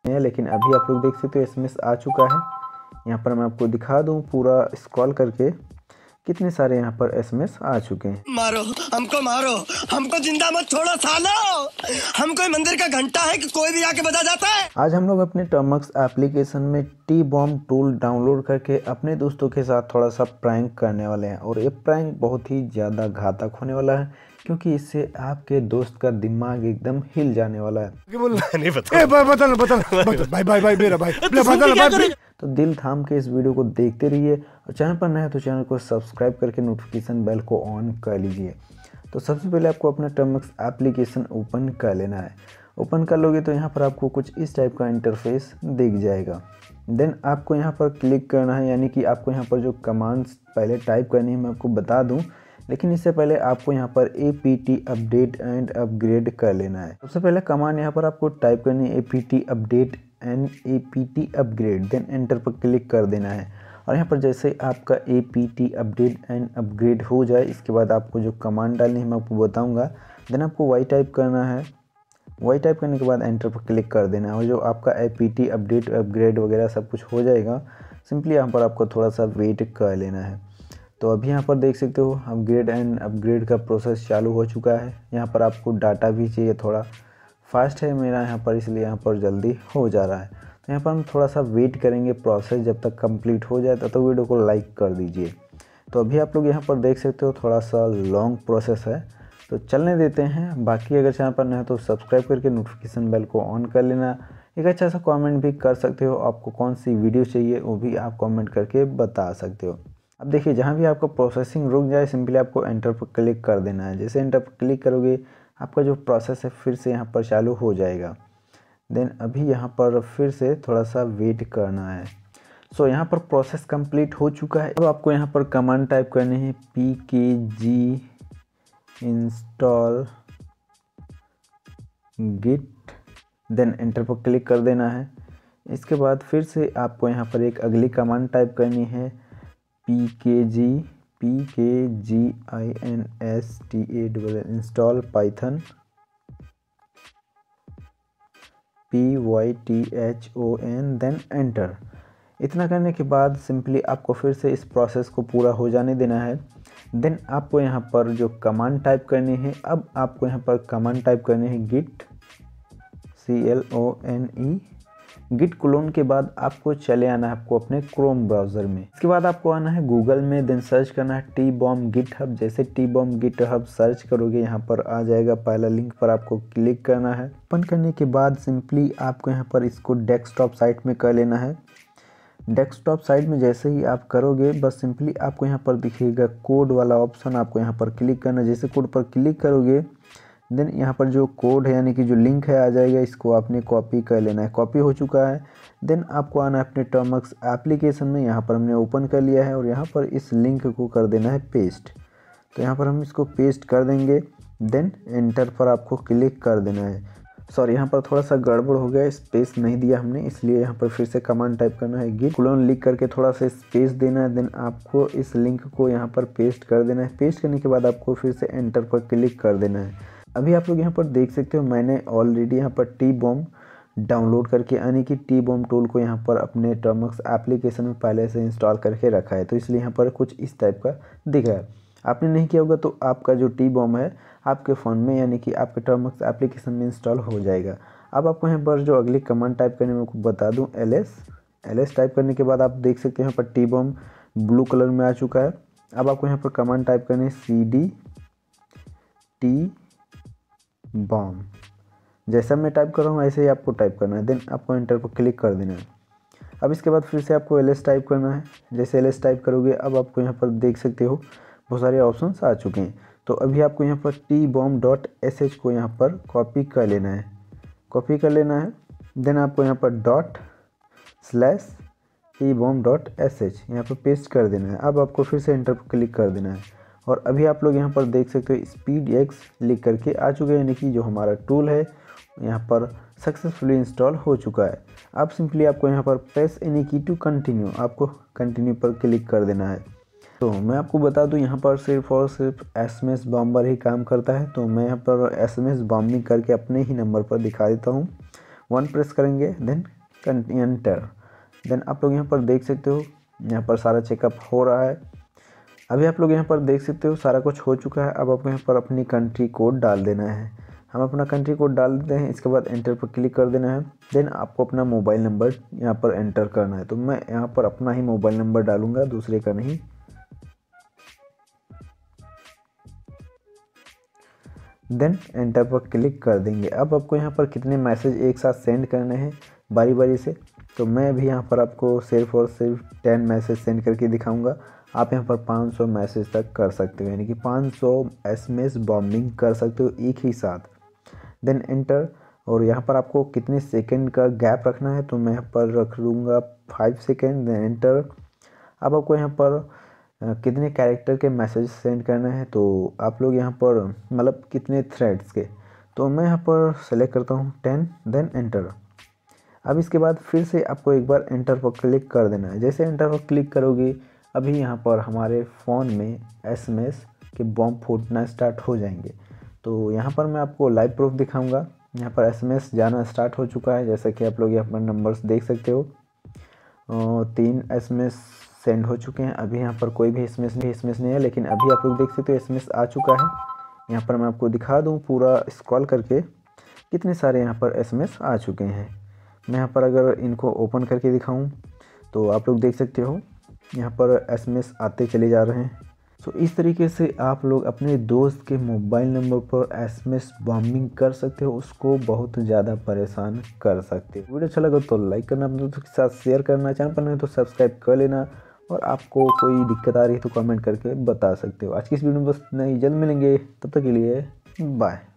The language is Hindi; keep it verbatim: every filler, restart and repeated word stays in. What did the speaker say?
है, लेकिन अभी आप लोग देख सकते हो एसएमएस आ चुका है। यहाँ पर मैं आपको दिखा दूँ पूरा स्क्रॉल करके कितने सारे यहाँ पर एसएमएस आ चुके हैं। मारो हमको, मारो हमको, जिंदा मत छोड़ो सालो, हम कोई मंदिर का घंटा है कि कोई भी आके बजा जाता है। आज हम लोग अपने टर्मक्स एप्लीकेशन में टी बॉम्ब टूल डाउनलोड करके अपने दोस्तों के साथ थोड़ा सा प्रैंक करने वाले हैं, और ये प्रैंक बहुत ही ज़्यादा घातक होने वाला है, क्योंकि इससे आपके दोस्त का दिमाग एकदम हिल जाने वाला है। नहीं पता, बदल बदल भाई भाई भाई मेरा भाई बदल भाई। तो दिल थाम के इस वीडियो को देखते रहिए, और चैनल पर नए हैं तो चैनल को सब्सक्राइब करके नोटिफिकेशन बेल को ऑन कर लीजिए। तो सबसे पहले आपको अपना टर्मक्स एप्लीकेशन ओपन कर लेना है। ओपन कर लोगे तो यहाँ पर आपको कुछ इस टाइप का इंटरफेस दिख जाएगा। देन आपको यहाँ पर क्लिक करना है, यानी कि आपको यहाँ पर जो कमांड्स पहले टाइप करनी है मैं आपको बता दूँ, लेकिन इससे पहले आपको यहाँ पर A P T update and upgrade कर लेना है। सबसे पहले कमांड यहाँ पर आपको टाइप करनी है A P T update and A P T upgrade. Then enter पर क्लिक कर देना है, और यहाँ पर जैसे ही आपका A P T update and upgrade हो जाए, इसके बाद आपको जो कमांड डालनी है मैं आपको बताऊँगा। देन आपको वाई टाइप करना है। वाई टाइप करने के बाद एंटर पर क्लिक कर देना है, और जो आपका A P T update upgrade वगैरह सब कुछ हो जाएगा। सिंपली यहाँ पर आपको थोड़ा सा वेट कर लेना है। तो अभी यहाँ पर देख सकते हो अपग्रेड एंड अपग्रेड का प्रोसेस चालू हो चुका है। यहाँ पर आपको डाटा भी चाहिए, थोड़ा फास्ट है मेरा यहाँ पर, इसलिए यहाँ पर जल्दी हो जा रहा है। तो यहाँ पर हम थोड़ा सा वेट करेंगे प्रोसेस जब तक कंप्लीट हो जाए, तब तक वीडियो को लाइक कर दीजिए। तो अभी आप लोग यहाँ पर देख सकते हो थोड़ा सा लॉन्ग प्रोसेस है, तो चलने देते हैं। बाकी अगर चैनल पर नए हो तो सब्सक्राइब करके नोटिफिकेशन बेल को ऑन कर लेना। एक अच्छा सा कमेंट भी कर सकते हो, आपको कौन सी वीडियो चाहिए वो भी आप कमेंट करके बता सकते हो। अब देखिए जहाँ भी आपका प्रोसेसिंग रुक जाए, सिंपली आपको एंटर पर क्लिक कर देना है। जैसे एंटर पर क्लिक करोगे आपका जो प्रोसेस है फिर से यहाँ पर चालू हो जाएगा। देन अभी यहाँ पर फिर से थोड़ा सा वेट करना है। सो so, यहाँ पर प्रोसेस कंप्लीट हो चुका है। अब आपको यहाँ पर कमांड टाइप करनी है P K G install git. Then enter पर क्लिक कर देना है। इसके बाद फिर से आपको यहाँ पर एक अगली कमांड टाइप करनी है P K G P K G I N S T A double install python P Y T H O N. Then enter. इतना करने के बाद सिंपली आपको फिर से इस प्रोसेस को पूरा हो जाने देना है। देन आपको यहाँ पर जो कमांड टाइप करनी है, अब आपको यहाँ पर कमांड टाइप करनी है git C L O N E. Git clone के बाद आपको चले आना है आपको अपने क्रोम ब्राउज़र में। इसके बाद आपको आना है गूगल में। देन सर्च करना है टी बॉम्ब गिट हब। जैसे T bomb GitHub search करोगे यहाँ पर आ जाएगा, पहला लिंक पर आपको क्लिक करना है। ओपन करने के बाद सिंपली आपको यहाँ पर इसको डेस्कटॉप साइट में कर लेना है। डेस्कटॉप साइट में जैसे ही आप करोगे, बस सिंपली आपको यहाँ पर दिखेगा कोड वाला ऑप्शन, आपको यहाँ पर क्लिक करना है। जैसे कोड पर क्लिक करोगे देन यहाँ पर जो कोड है यानी कि जो लिंक है आ जाएगा, इसको आपने कॉपी कर लेना है। कॉपी हो चुका है। देन आपको आना है अपने टर्मक्स एप्लीकेशन में। यहाँ पर हमने ओपन कर लिया है, और यहाँ पर इस लिंक को कर देना है पेस्ट। तो यहाँ पर हम इसको पेस्ट कर देंगे। देन एंटर पर आपको क्लिक कर देना है। सॉरी, यहाँ पर थोड़ा सा गड़बड़ हो गया, स्पेस नहीं दिया हमने, इसलिए यहाँ पर फिर से कमांड टाइप करना है गिट क्लोन लिख करके थोड़ा सा स्पेस देना है। देन आपको इस लिंक को यहाँ पर पेस्ट कर देना है। पेस्ट करने के बाद आपको फिर से एंटर पर क्लिक कर देना है। अभी आप लोग यहाँ पर देख सकते हो मैंने ऑलरेडी यहाँ पर टी बॉम्ब डाउनलोड करके, यानी कि टी बॉम्ब टूल को यहाँ पर अपने टर्मक्स एप्लीकेशन में पहले से इंस्टॉल करके रखा है, तो इसलिए यहाँ पर कुछ इस टाइप का दिख रहा है। आपने नहीं किया होगा तो आपका जो टी बॉम्ब है आपके फ़ोन में, यानी कि आपके टर्मक्स एप्लीकेशन में इंस्टॉल हो जाएगा। अब आपको यहाँ पर जो अगली कमांड टाइप करने में बता दूँ L S L S type करने के बाद आप देख सकते हैं यहाँ पर टी बॉम्ब ब्लू कलर में आ चुका है। अब आपको यहाँ पर कमांड टाइप करनी है सी डी टी बॉम्ब। जैसा मैं टाइप कर रहा हूँ ऐसे ही आपको टाइप करना है। देन आपको एंटर पर क्लिक कर देना है। अब इसके बाद फिर से आपको एल एस टाइप करना है। जैसे एल एस टाइप करोगे अब आपको यहाँ पर देख सकते हो बहुत सारे ऑप्शंस आ चुके हैं। तो अभी आपको यहाँ पर T bomb dot S H को यहाँ पर कॉपी कर लेना है। कॉपी कर लेना है। देन आपको यहाँ पर dot slash T bomb dot S H यहाँ पर पेस्ट कर देना है। अब आपको फिर से एंटर पर क्लिक कर देना है, और अभी आप लोग यहाँ पर देख सकते हो स्पीड एक्स लिख करके आ चुका है, यानी कि जो हमारा टूल है यहाँ पर सक्सेसफुली इंस्टॉल हो चुका है। अब सिंपली आपको यहाँ पर press any key to continue, आपको कंटिन्यू पर क्लिक कर देना है। तो मैं आपको बता दूं यहाँ पर सिर्फ और सिर्फ एसएमएस बॉम्बर ही काम करता है, तो मैं यहाँ पर एसएमएस बॉम्बिंग करके अपने ही नंबर पर दिखा देता हूँ। वन प्रेस करेंगे, देन एंटर। देन आप लोग यहाँ पर देख सकते हो यहाँ पर सारा चेकअप हो रहा है। अभी आप लोग यहाँ पर देख सकते हो सारा कुछ हो चुका है। अब आपको यहाँ पर अपनी कंट्री कोड डाल देना है। हम अपना कंट्री कोड डाल देते हैं, इसके बाद एंटर पर क्लिक कर देना है। देन आपको अपना मोबाइल नंबर यहाँ पर एंटर करना है। तो मैं यहाँ पर अपना ही मोबाइल नंबर डालूँगा, दूसरे का नहीं। देन एंटर पर क्लिक कर देंगे। अब आपको यहाँ पर कितने मैसेज एक साथ सेंड करने हैं बारी बारी से, तो मैं भी यहाँ पर आपको सिर्फ और सिर्फ टेन मैसेज सेंड करके दिखाऊंगा। आप यहाँ पर पाँच सौ मैसेज तक कर सकते हो, यानी कि पाँच सौ एसएमएस बॉम्बिंग कर सकते हो एक ही साथ। Then enter. और यहाँ पर आपको कितने सेकंड का गैप रखना है, तो मैं यहाँ पर रख लूँगा फाइव सेकेंड। Then enter. अब आपको यहाँ पर कितने कैरेक्टर के मैसेज सेंड करना है, तो आप लोग यहाँ पर मतलब कितने थ्रेड्स के, तो मैं यहाँ पर सेलेक्ट करता हूँ टेन। Then enter. अब इसके बाद फिर से आपको एक बार एंटर पर क्लिक कर देना है। जैसे एंटर पर क्लिक करोगे अभी यहाँ पर हमारे फ़ोन में एसएमएस के बॉम्ब फूटना स्टार्ट हो जाएंगे। तो यहाँ पर मैं आपको लाइव प्रूफ दिखाऊंगा। यहाँ पर एसएमएस जाना स्टार्ट हो चुका है, जैसा कि आप लोग यहाँ पर नंबर्स देख सकते हो। तीन एसएमएस सेंड हो चुके हैं। अभी यहाँ पर कोई भी एसएमएस नहीं एसएमएस नहीं है, लेकिन अभी आप लोग देख सकते हो एसएमएस आ चुका है। यहाँ पर मैं आपको दिखा दूँ पूरा स्क्रॉल करके कितने सारे यहाँ पर एसएमएस आ चुके हैं। मैं यहाँ पर अगर इनको ओपन करके दिखाऊं तो आप लोग देख सकते हो यहाँ पर एसएमएस आते चले जा रहे हैं। तो इस तरीके से आप लोग अपने दोस्त के मोबाइल नंबर पर एसएमएस बॉम्बिंग कर सकते हो, उसको बहुत ज़्यादा परेशान कर सकते हो। वीडियो अच्छा लगा तो लाइक करना, अपने दोस्तों के साथ शेयर करना, चैनल पर नहीं तो सब्सक्राइब कर लेना, और आपको कोई दिक्कत आ रही है तो कमेंट करके बता सकते हो। आज की इस वीडियो में बस नहीं, जल्द मिलेंगे, तब तक के लिए बाय।